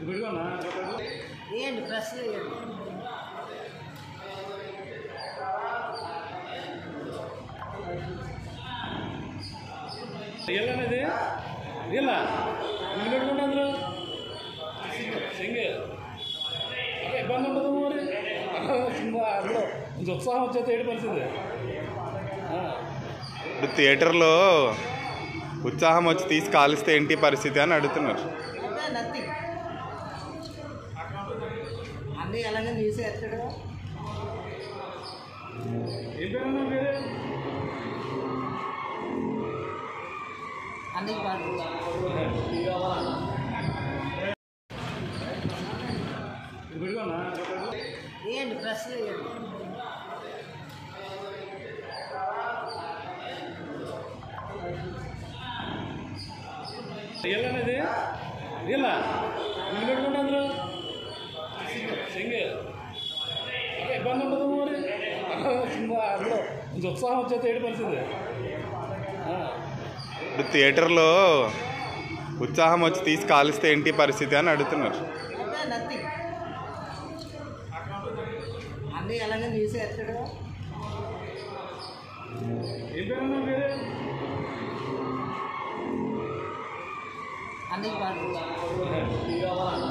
ఏంటి ప్రశ్న రియల్ అనేది రియల్ ఇల్లు పెట్టుకుంటే అందులో సింగిల్ అదే ఇబ్బంది ఉండదు మరి అందులో కొంచెం ఉత్సాహం వచ్చేది ఏడు పరిస్థితి. ఇప్పుడు థియేటర్లో ఉత్సాహం వచ్చి తీసి కాలిస్తే ఏంటి పరిస్థితి అని అడుగుతున్నారు. అన్నీ ఎలాగ తీసి ఎత్తడు అన్నీ ఏంటి ప్రశ్న రియల్ అనేది రియల్ ఇల్లు పెట్టుకుంటే అందులో సింగిల్ అదే ఇబ్బంది ఉండదు మరి అందులో కొంచెం ఉత్సాహం వచ్చేది ఏడు పరిస్థితి. ఇప్పుడు థియేటర్లో ఉత్సాహం వచ్చి తీసి కాలిస్తే ఏంటి పరిస్థితి అని అడుగుతున్నారు. అన్నీ ఎలాగ తీసి ఎత్తడు అన్నీ